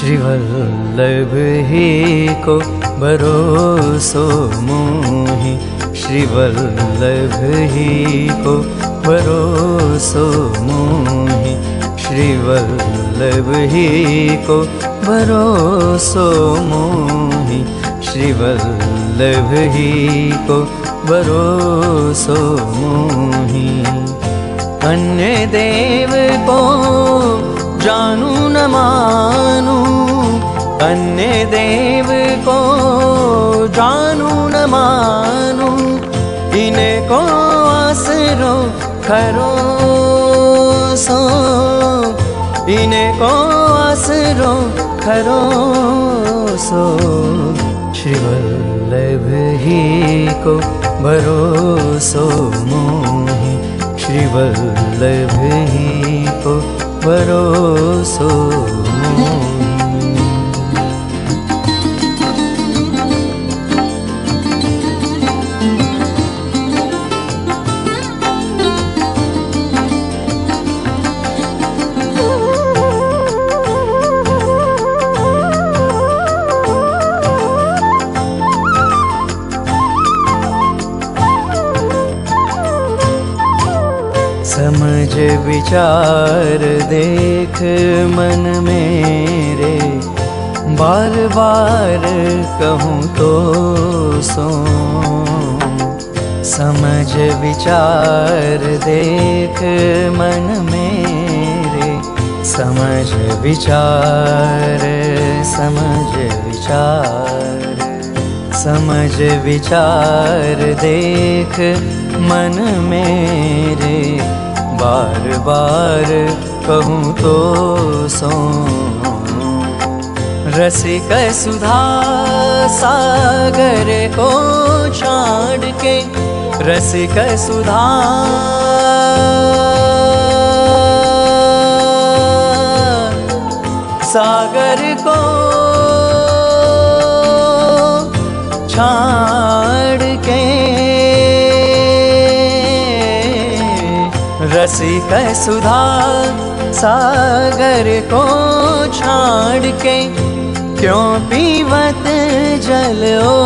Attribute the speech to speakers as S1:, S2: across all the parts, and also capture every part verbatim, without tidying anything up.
S1: श्रीवल्लभ ही को भरोसो मोहि, श्रीवल्लभ ही को भरोसो मोहि, श्रीवल्लभ ही को भरोसो मोहि, श्रीवल्लभ ही को भरोसो मोहि। अन्य देव को जानू न मानू, अन्य देव को जानू न मानू, इनको आसरो खरोसो, इनको आसरो खरोसो। श्रीवल्लभ ही को भरोसो मोहि, श्रीवल्लभ ही को भरोसो मोहि। समझ विचार देख मन मेरे, बार बार कहूँ तो सो। समझ विचार देख मन मेरे, समझ विचार समझ विचार, समझ विचार देख मन मेरे, बार बार कहूँ तो सो। रसिक सुधा सागर को छाड़ के, रसिक सुधा सागर को छाड़ के, रसिक सुधा सागर को छाड़ के, क्यों पीवत जल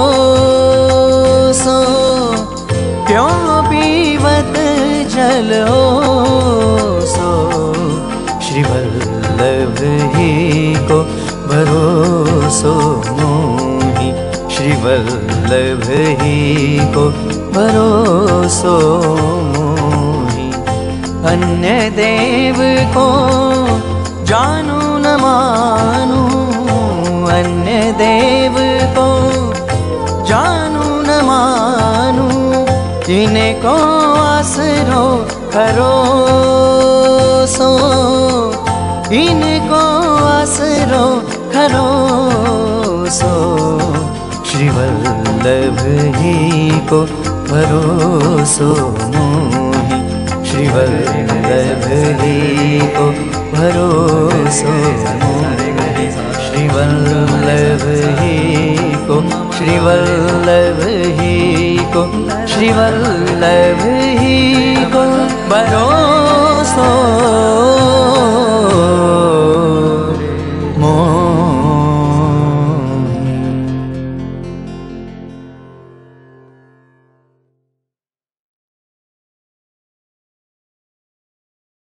S1: ओसो, क्यों पीवत जल ओसो। श्रीवल्लभ ही को भरोसो मोहि, श्रीवल्लभ ही को भरोसो मोहि। अन्य देव को जानू न मानू, अन्य देव को जानू न मानू, इनको आसरो खरोसो, इनको आसरो खरोसो। श्रीवल्लभ ही को भरोसो मोहि, श्रीवल्लभ ही को भरोसो मोहि, श्रीवल्लभ ही को, श्रीवल्लभ ही को, श्रीवल्लभ ही को भरोसो